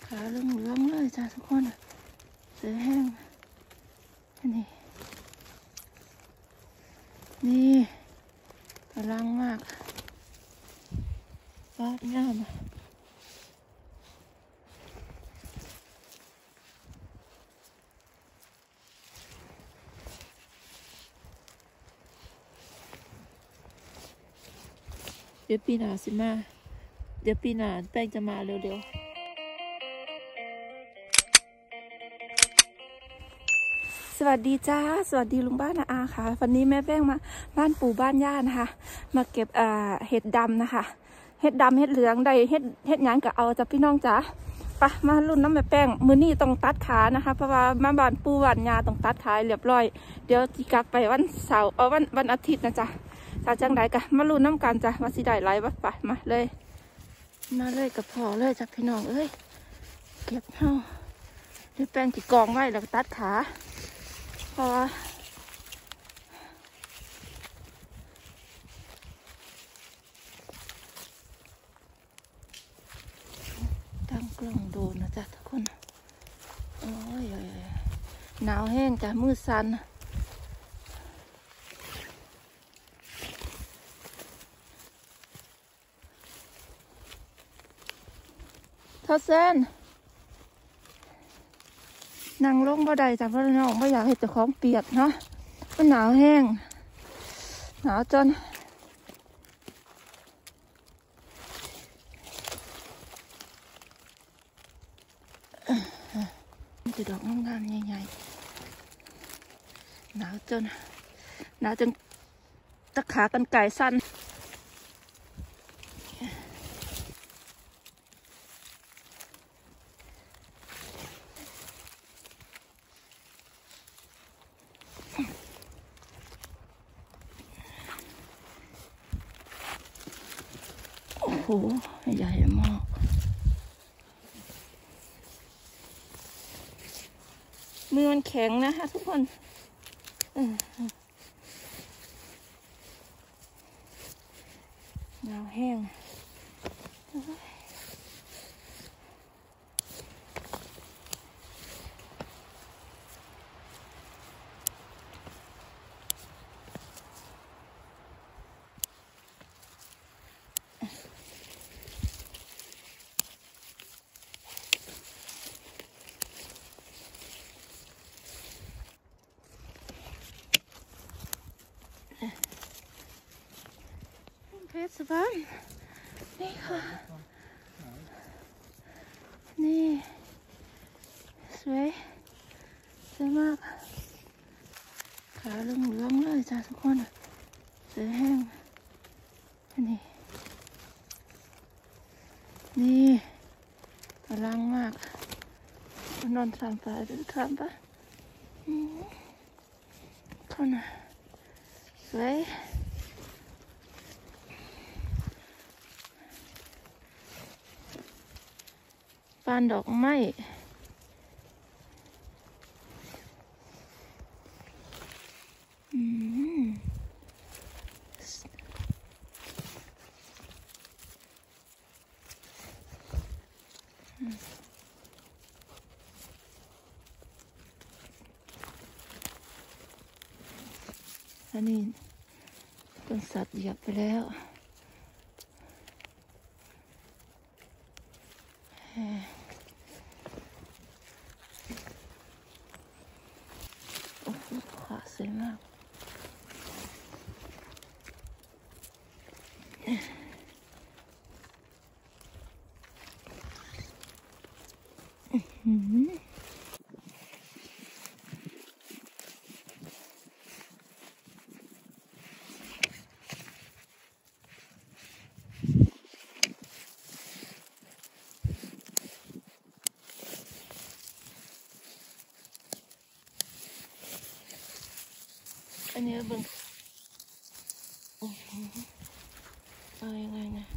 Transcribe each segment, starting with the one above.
ขาเหลืองๆเลยจ้าทุกคนเสือแห้งนี่กำลังมากฟ้างามเดี๋ยวปีหน้าสิมาเดี๋ยวปีหน้าแป้งจะมาเร็วๆสวัสดีจ้าสวัสดีลุงบ้านนะอาค่ะวันนี้แม่แป้งมาบ้านปู่บ้านย่านะคะมาเก็บเห็ดดำนะคะเห็ดดำเห็ดเหลืองได้เห็ดหยางก็เอาจ้ะพี่น้องจ้าปะมารุ่นน้ำแม่แป้งมือนี่ต้องตัดขานะคะเพราะว่ามาบ้านปู่บ้านย่าต้องตัดขาเรียบร้อยเดี๋ยวจีกลับไปวันเสาร์วันอาทิตย์นะจ๊ะถ้าจังใดก็มารุ่นน้ำกันจ้ะว่าสิได้ไรวะปะมาเลยกับพ่อเลยจ้ะพี่น้องเอ้ยเก็บเฮาเดี๋ยวแป้งจีกองไว้แล้วก็ตัดขาเพราะว่าตั้งกล้องโดนนะจ๊ะทุกคนโอ้ยหนาวแห้งจ้ะมือสั่นท่าเส้นนั่งลงบ่ได้จ้ะเพราะน้องไม่อยากให้เจ้าของเปียกเนาะมันหนาวแห้งหนาวจนจะดอกงามๆใหญ่ๆหนาวจนตะขากันไก่สั้นโอ้โหใหญ่มากมือมันแข็งนะคะทุกคนหนาวแห้งเพชรสวรรค์นี่ค่ะนี่สวยมากขาเหลืองๆเลยจ้าทุกคนเสือแห้งนี่กำลังมากนอนทำไปคนสวยปานดอกไม้อันนี้เป็นสัตว์เหยียบไปแล้วโอ้โหขาสวยมากอันนี้เบิ่งเอายังไงนะ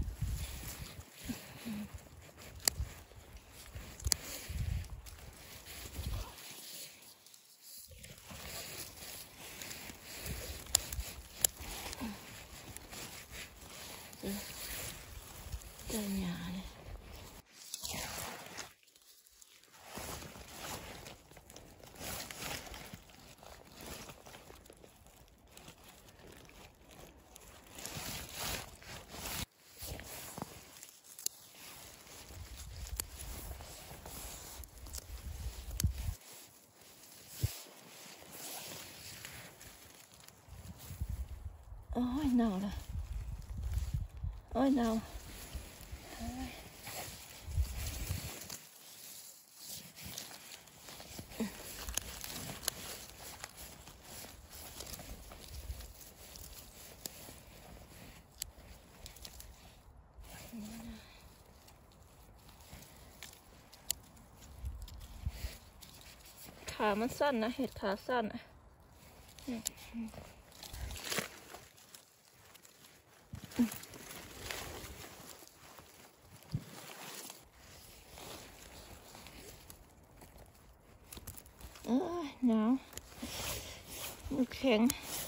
เจ้าหญ้าเนี่ยอ้ยหนาวเลยโอ้ยหนาวขามันสั้นนะเห็ดขาสั้นอ่ะหนาวมันแข็ง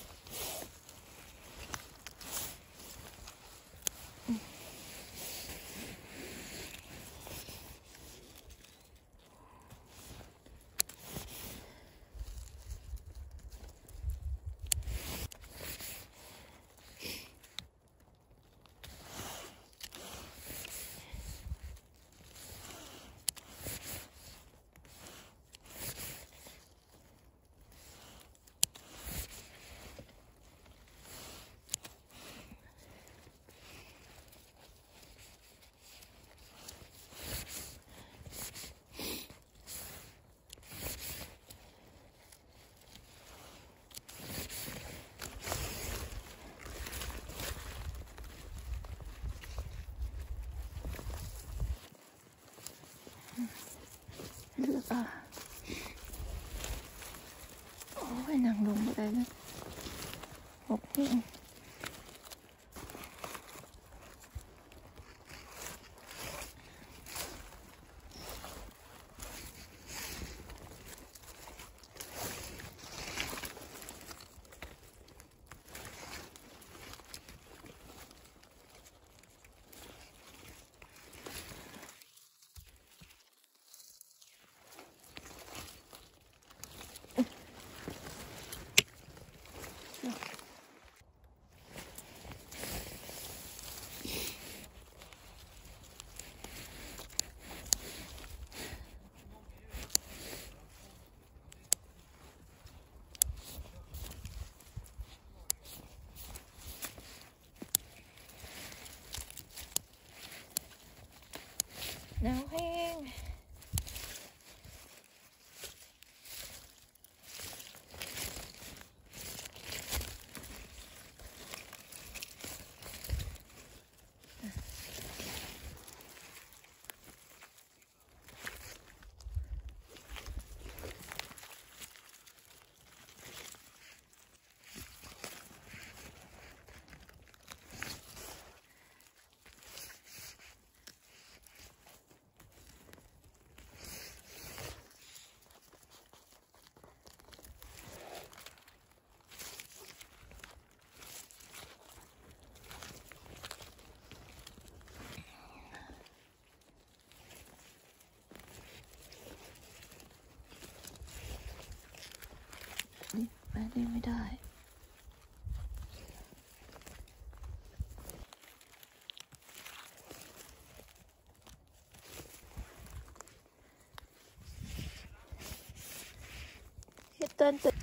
เลือกโอ้ยนั่งลงไปได้เลยหกเพียงหนาวแห้งนี่ไปได้ไม่ได้เฮ็ดต้นตึก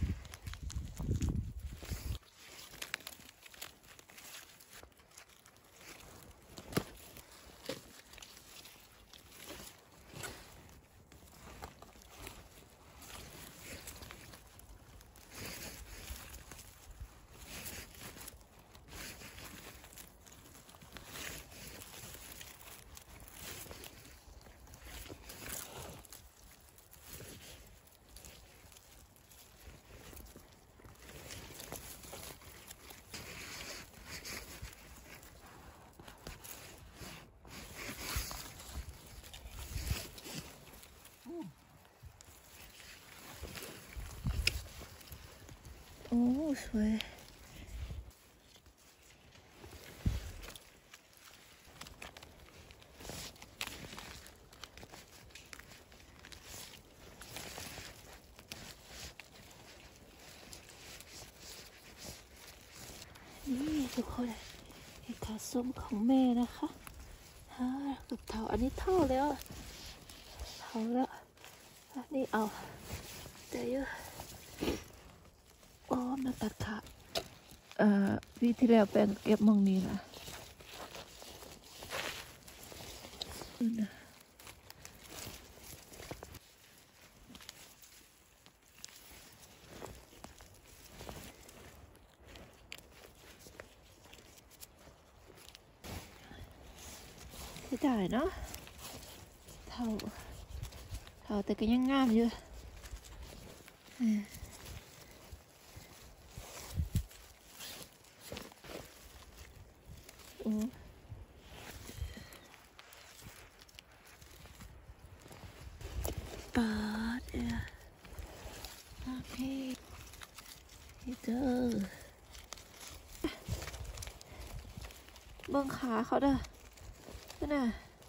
โอ้สวยนี่ทุกคนเห็ดขาส้มของแม่นะคะกับเถาอันนี้เท่าแล้วเท่าแล้วอันนี้เอาแต่เยอะโอ้มาตัดขาปีที่แล้วแปลงเก็บมองนี้ล่ะที่ได้เนาะเท่าแต่ก็ยังงามอยู่ปาดโอเคเจอเบื้องขาเขาเด้อนี่น่ะ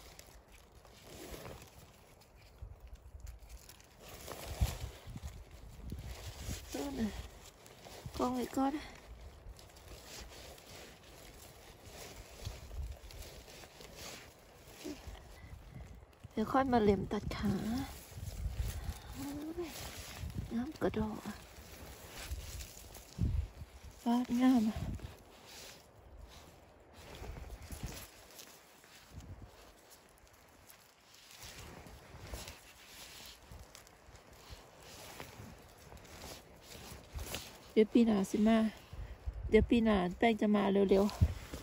กองไว้ก่อนเดี๋ยวค่อยมาเล็มตัดขาน้ำกระโดดฟาดงามเดี๋ยวปีหน้าสิมาเดี๋ยวปีหน้าแป้งจะมาเร็วๆ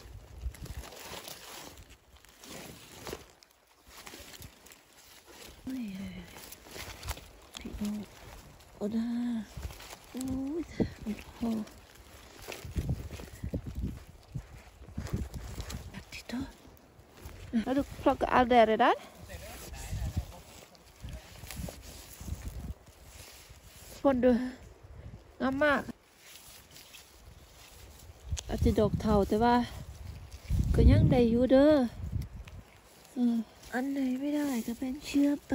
พี่น้องโอ้ดาโอ้ยโอ้โหติดต่อแล้วดูพลอกเอาแดดเลยด้านคนดูงามมากอาจจะดอกเทาแต่ว่าก็ยังได้อยู่เด้ออันไหนไม่ได้ก็เป็นเชื้อไป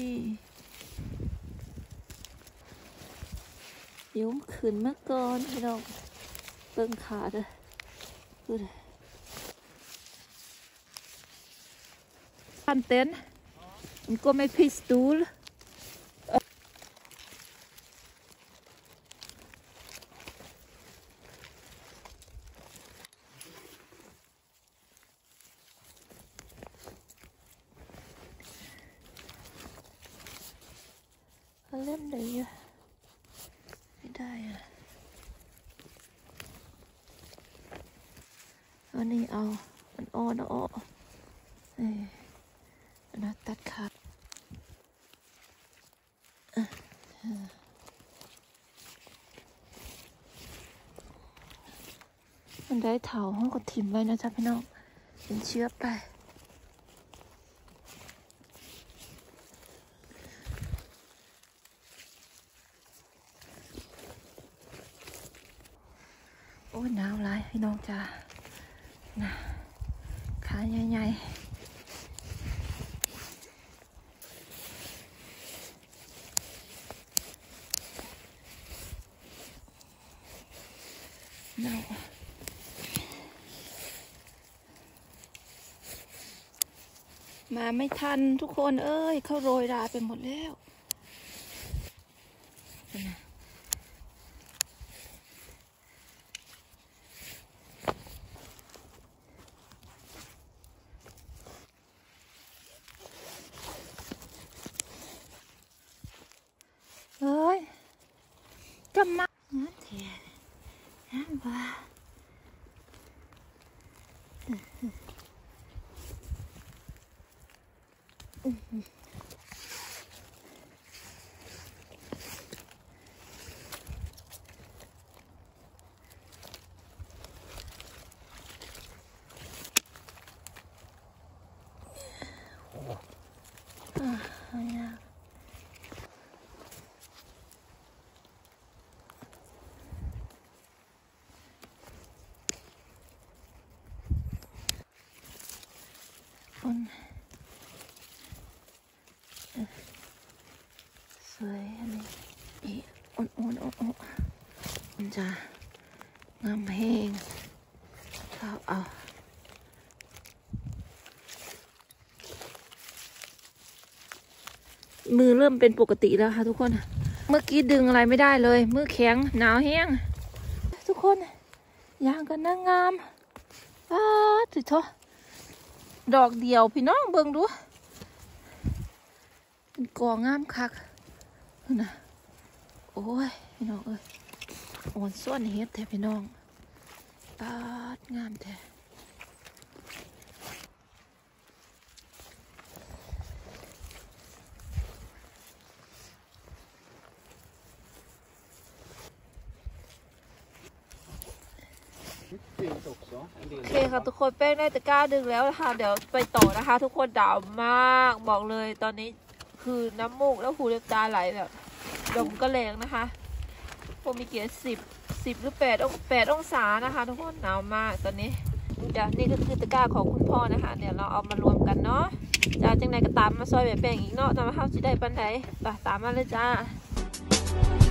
เดี๋ยวขึ้นมาก่อนพี่น้องเบิ่งขาเด้อดูดิพันเต้นมันก็ไม่พิสตูลเล่นได้เยอะไม่ได้อะอันนี้เอามันอ่อนอ่อนะตัดขาดมันได้เถาห้องก็ถิ่มไว้นะจ๊ะพี่น้องเป็นเชื้อไปโอ้ยหนาวหลายพี่น้องจ้านะขาใหญ่ๆหนาวมาไม่ทันทุกคนเอ้ยเขาโรยราไปหมดแล้วเฮ้ยกำมัดนั่นเถอะนั่นว่าสวยอันนี้อ่อนมันจะงามแห้งเอามือเริ่มเป็นปกติแล้วค่ะทุกคนเมื่อกี้ดึงอะไรไม่ได้เลยมือแข็งหนาวแห้งทุกคนยางกันนางงามถือเถอะดอกเดียวพี่น้องเบิ่งดูเป็นกองงามคักนะโอ้ยพี่น้องเอ้ยอ่อนส่วนเฮ็ดแท้พี่น้องงามแท้โอเคค่ะทุกคนแป้งได้ตะกร้าดึงแล้วนะคะเดี๋ยวไปต่อนะคะทุกคนดาวมากบอกเลยตอนนี้คือน้ำมูกแล้วหูเล็บตาไหลแบบดมก็แรงนะคะผมมีเกียร์10หรือ8 องศานะคะทุกคนหนาวมากตอนนี้เดี๋ยวนี่ก็คือตะกร้าของคุณพ่อนะคะเดี๋ยวเราเอามารวมกันเนาะจะจังไหนก็ตามมาซอยแบบแป้งอีกเนาะจะมาเข้าจีได้ปันไหนตามมาเลยจ้า